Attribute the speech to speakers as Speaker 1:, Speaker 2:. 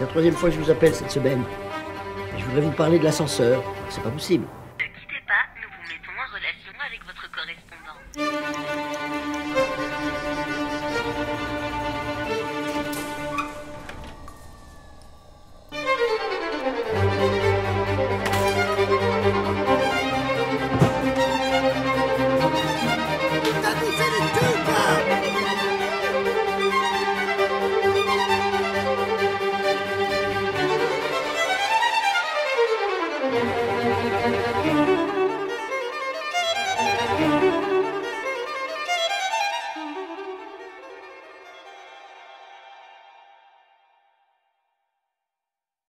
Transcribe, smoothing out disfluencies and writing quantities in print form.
Speaker 1: C'est la troisième fois que je vous appelle cette semaine. Je voudrais vous parler de l'ascenseur. C'est pas possible.
Speaker 2: Ne quittez pas, nous vous mettons en relation avec votre correspondant.